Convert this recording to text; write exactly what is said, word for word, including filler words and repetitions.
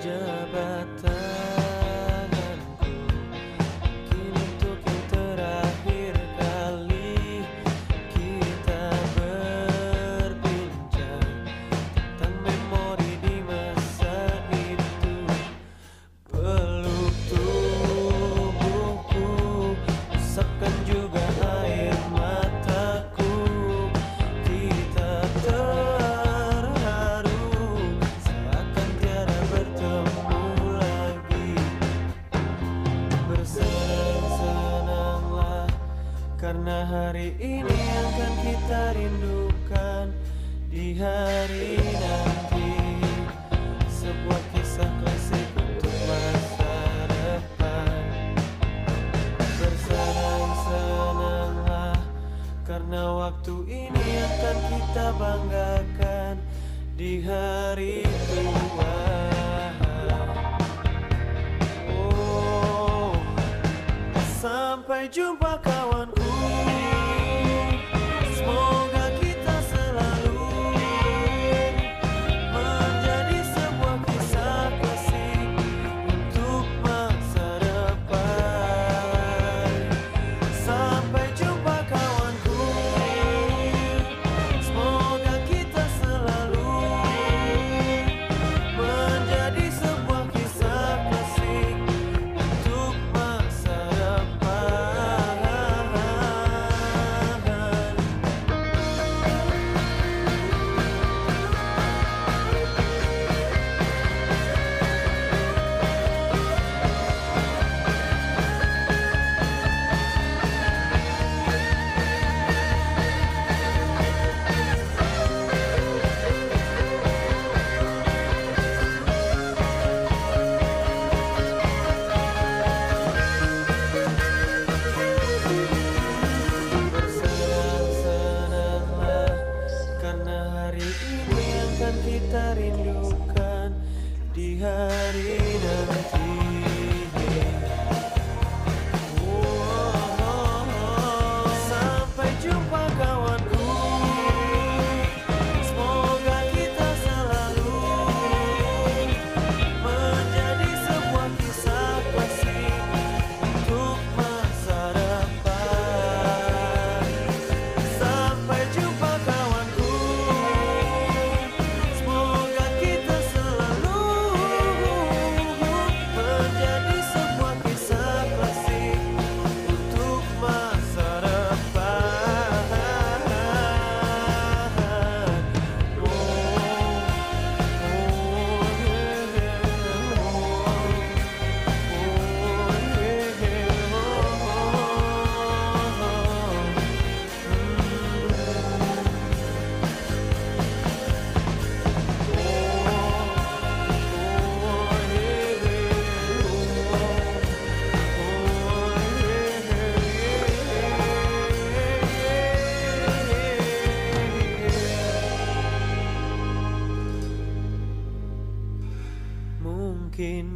jabat tanganku, kini untuk yang terakhir kali kita berbincang tentang memori di masa itu. Peluk tubuhku, usapkan juga air mataku. Kita terharu seakan tiada bertemu lagi. Bersenang-senanglah karena hari ini akan kita rindukan di hari nanti. Sebuah kisah klasik untuk masa depan. Bersenang-senanglah karena waktu ini akan kita banggakan di hari tua. Oh, sampai jumpa kawanku. Semoga kita selalu menjadi sebuah kisah klasik untuk masa depan. Sampai jumpa kawanku. Semoga kita selalu menjadi sebuah kisah klasik untuk masa depan. Bersenang-senanglah karena hari ini akan kita rindukan di hari nanti. Oh, sampai jumpa kawanku. Semoga kita selalu menjadi sebuah kisah klasik untuk masa depan. Sampai jumpa kawanku. Semoga kita selalu menjadi sebuah kisah klasik untuk masa depan. Oh, oh, mungkin